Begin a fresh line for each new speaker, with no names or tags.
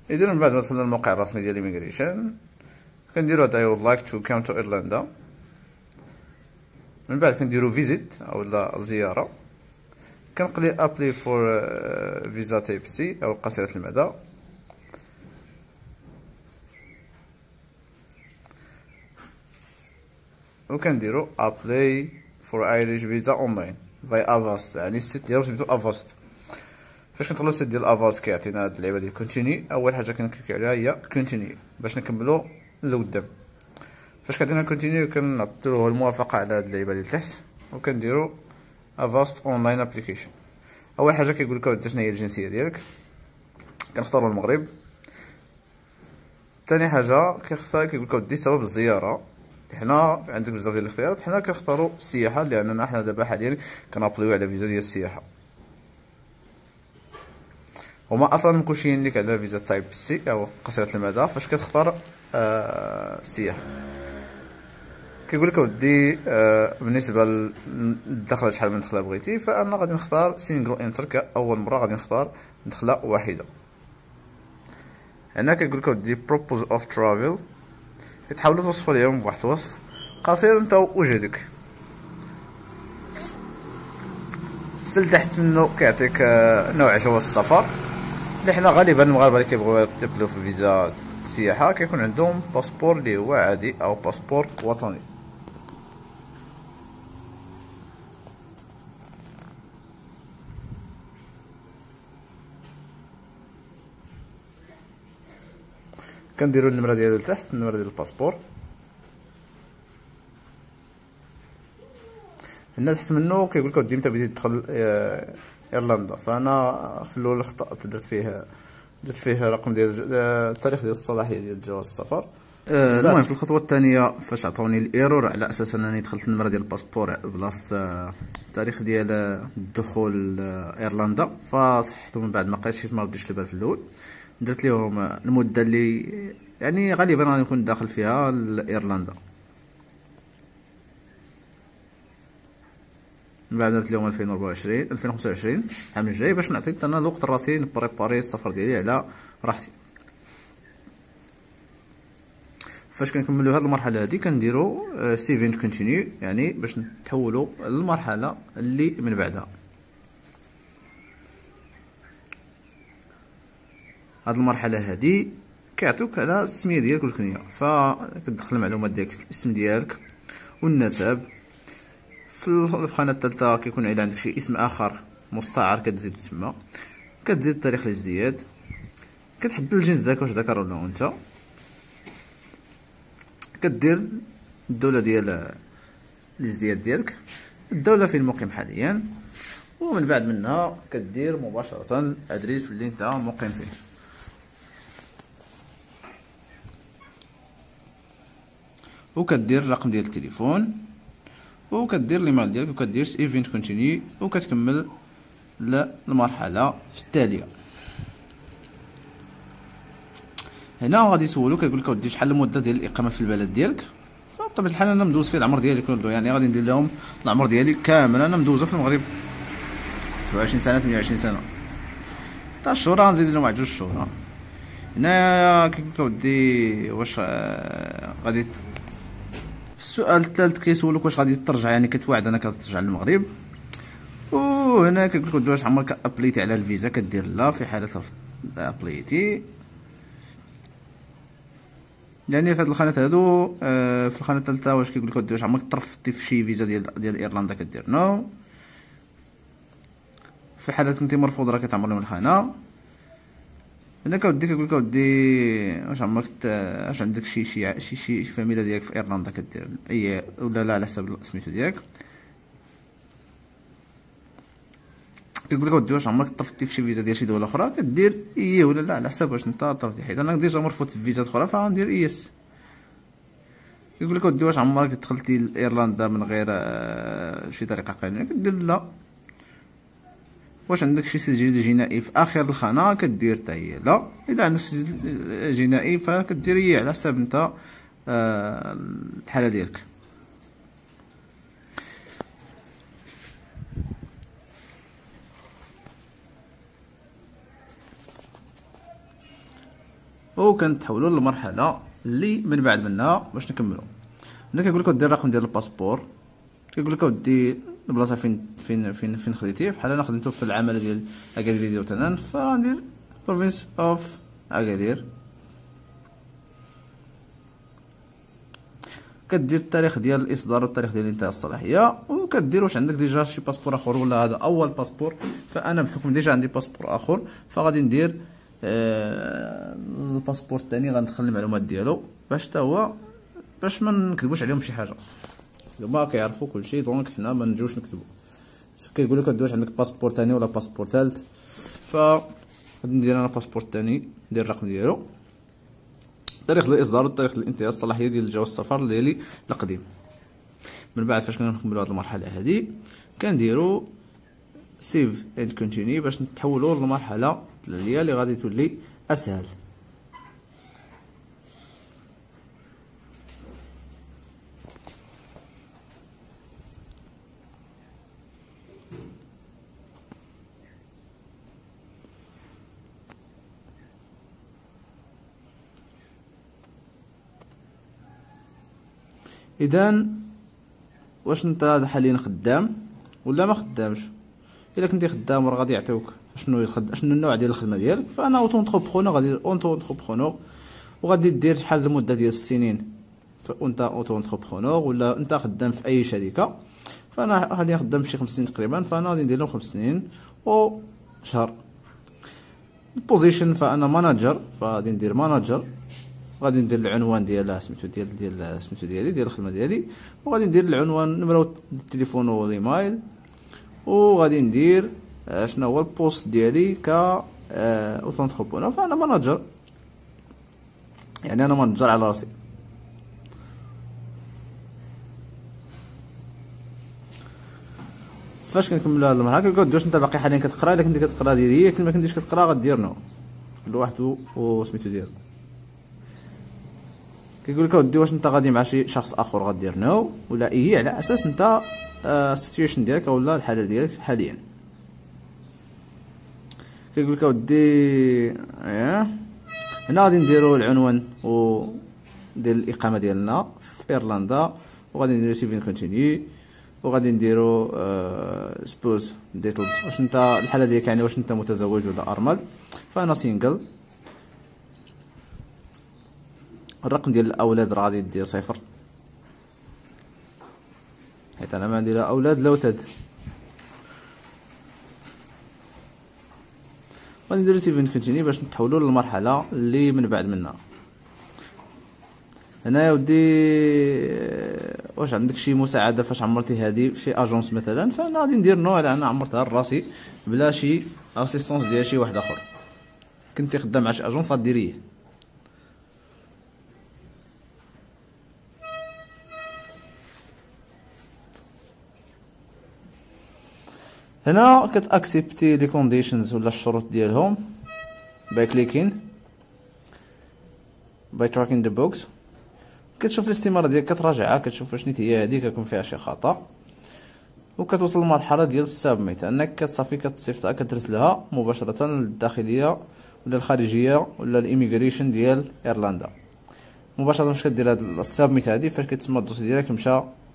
اذا من بعد ما دخلنا الموقع الرسمي ديال ايميغريشن كنديرو هاد I would like to come to Irlanda. من بعد كنديرو فيزيت او لا زياره، كنقلي ابلي فور فيزا تايب سي او قصيره المدى. وكنديرو ابلاي فور ايريش فيزا اونلاين باي افاست، يعني السيت ديالو سميتو افاست. فاش كندخلو السيت ديال افاست كيعطينا هاد اللعيبه ديال كونتيني. اول حاجه كنكليك عليها هي كونتيني باش نكملو لقدام. فاش كديرنا كونتيني كنعطيو الموافقه على هاد اللعيبه ديال تحت، وكنديرو افاست اونلاين ابليكيشن. اول حاجه كيقول لك شنو هي الجنسيه ديالك، كنختاروا المغرب. ثاني حاجه كيقول لك دي سبب الزياره، حنا عندك بزاف ديال الاختيارات، حنا كنختاروا السياحه لاننا حنا دابا حاليا كنابليو على فيزا ديال السياحه. هما اصلا مكلشين لك على فيزا تايب سي او قصيره المدى. فاش كتختار السياحه كيقول لك ودي بالنسبه للدخله شحال من دخله بغيتي، فانا غادي نختار سينجل انتر كاول مره، غادي نختار دخله واحده. هنا كيقول لك ودي بروبوز اوف ترافل، كتحاولوا توصفوا ليهم بواحد الوصف قصير انت وجهدك. في التحت منه كيعطيك نوع جواز السفر، اللي حنا غالبا المغاربه اللي كيبغيو يطلبوا في فيزا السياحه كيكون عندهم باسبور اللي هو عادي او باسبور وطني. كنديروا النمره ديالو لتحت، النمره ديال الباسبور. هنا تحت منه كيقول لك ودي انت بغيتي تدخل ايرلندا، فانا في الاول خطأت درت فيه رقم ديال التاريخ ديال الصلاحيه ديال جواز السفر. المهم في الخطوه الثانيه فاش عطاوني الايرور على اساس انني دخلت النمره ديال الباسبور بلاصه التاريخ ديال الدخول ايرلندا، فصححته من بعد ما لقيتش ما رديتش البال في الاول. درت لهم المده اللي يعني غالبا غادي نكون داخل فيها لايرلندا. من بعد درت لهم 2025 العام الجاي باش نعطي انا الوقت راسي نبريباري السفر ديالي على راحتي. فاش كنكملوا هاد المرحله هادي كنديروا سيف اند كونتينيو، يعني باش نتحولوا للمرحله اللي من بعدها. هاد المرحله هادي كيعطيوك على السميه ديالك والكنيه، فكتدخل المعلومات ديالك، الاسم ديالك والنسب. في الخانه الثالثه كيكون الا عندك شي اسم اخر مستعار كتزيد تما، كتزيد تاريخ الازدياد، كتحدد الجنس ديالك واش ذكر ولا انثى، كدير الدوله ديال الازدياد ديالك، الدوله فين مقيم حاليا، ومن بعد منها كدير مباشره الادريس اللي انت مقيم فيه. وكدير الرقم ديال التليفون، وكدير الايميل ديالك، وكدير سيف اند كونتينيو، وكتكمل للمرحله التاليه. هنا غادي يسولوك كيقول لك ودي شحال المده ديال الاقامه في البلد ديالك. فبطبيعه الحال انا مدوز فيه العمر ديالي كله، يعني غادي ندير لهم العمر ديالي كامل انا مدوزه في المغرب 27 سنه 28 سنه. تاع الشهور غنزيد لهم واحد 2 شهور. هنا كيقول لك ودي واش غادي السؤال الثالث كيسولوك واش غادي ترجع، يعني كتوعد انك ترجع للمغرب. وهنا كيقول لك واش عمرك ابليتي على الفيزا، كدير لا في حاله ابليتي. يعني في هاد الخانات هادو في الخانه الثالثه واش كيقول لك واش عمرك ترفضتي في شي فيزا ديال ايرلندا، كدير نو. في حاله كنتي مرفوض راه كتعمر لهم الخانه. هنا كيقول لك واش عمرك واش عندك شي فاميلا ديالك في ايرلندا، كدير اي ولا لا على حسب سميتو ديالك. كيقول لك واش عمرك طرفتي في شي فيزا ديال شي دوله اخرى، كدير اي ولا لا على حسب واش انت طرفتي، حيت انا ديجا مرفوض في فيزات اخرى فغندير يس. يقول لك واش عمرك دخلتي لايرلندا من غير شي طريقه قانونيه، كدير لا. واش عندك شي سجل جنائي في اخر الخانه، كدير حتى هي لا. الا عندك سجل جنائي فكدير هي على حسب انت الحاله ديالك. وكنتحولوا للمرحله اللي من بعد منها باش نكملوا. هنا كيقول لك دير الرقم ديال الباسبور، كيقول لك اودي البلاصه فين خديتيه. بحال انا خدمته في العمل ديال اكادير ديال تنان، فغندير بروفينس اوف اكادير. كدير التاريخ ديال الاصدار والتاريخ ديال انتهاء الصلاحيه، وكدير واش عندك ديجا شي باسبور اخر ولا هذا اول باسبور. فانا بحكم ديجا عندي باسبور اخر فغادي ندير الباسبور الثاني، غندخل المعلومات ديالو باش حتى هو باش ما نكذبوش عليهم شي حاجه. هما كيعرفوا كلشي دونك حنا ما نجيوش نكذبوا. كيقول لك واش عندك باسبور ثاني ولا باسبور ثالث، ف غادي ندير انا باسبور ثاني، ندير الرقم ديالو، تاريخ الاصدار والتاريخ الانتهاء الصلاحيه ديال جواز السفر ديالي القديم. من بعد فاش كنكملوا هذه المرحله هذه كنديروا سيف اند كونتينيو باش نتحولوا للمرحله اللي غادي تولي اسهل. اذا واش انت حاليا خدام ولا ما خدامش؟ الا كنتي خدام راه غادي يعطيوك شنو النوع ديال الخدمه ديالك. فانا اوتو انتربرونور، غادي دير اوتو انتربرونور وغادي دير شحال المده ديال السنين وانت اوتو انتربرونور، ولا انت خدام في اي شركه. فانا حاليا خدام شي 5 سنين تقريبا، فانا غادي ندير لهم 5 سنين و شهر. البوزيشن فانا ماناجر، فغادي ندير ماناجر، غادي ندير العنوان ديال سميتو سميتو ديال الخدمه ديالي، وغادي ندير العنوان نمرو التليفون والايميل، وغادي ندير شنو هو البوست ديالي ك اوتو انتربرونور. فانا ماناجر، يعني انا ماناجر على راسي. فاش كنكملوا هاد المرحله كنقول واش انت باقي حاليا كتقرا؟ الا كنتي كتقرا دير هي، كل ما كنتيش كتقرا غدير نو كل واحد وسميتو ديالو. كيقول لك اودي واش انت غادي مع شي شخص اخر غدير نو ولا ايه، على اساس انت السيتويشن ديالك ولا الحاله ديالك حاليا. كيقول لك اودي هنا غادي نديرو العنوان و ديال الاقامه ديالنا في ايرلندا، وغادي نديرو سيفين كونتينيو، وغادي نديرو سبوز ديتلز واش انت الحاله ديالك، يعني واش انت متزوج ولا ارمل. فانا سينجل. الرقم ديال الاولاد راه غادي دير 0 حيت انا ما عندي لا اولاد لا ولاد. غادي ندير سيفين كونتينيو باش نتحولوا للمرحله اللي من بعد منها. هنا يا ودي واش عندك شي مساعده فاش عمرتي هذه شي اجونس مثلا، فانا غادي ندير نو على انا عمرتها لراسي بلا شي اسيستونس ديال شي واحد اخر. كنتي خدام مع شي اجونس غديريه. هنا كتاكسبتي لي كونديشنز ولا الشروط ديالهم باي كليكين باي تراكين ذا بوكس. كتشوف الاستماره ديالك كتراجعها، كتشوف واش نيت هي هذه كيكون فيها شي خطا، وكتوصل للمرحله ديال السابميت انك كتصافي كتصيفطها كترسلها مباشره للداخليه ولا الخارجيه ولا الايميغريشن ديال ايرلندا مباشره. فاش كدير هاد السابميت هادي فاش كتسمى الدوسي ديالك مشى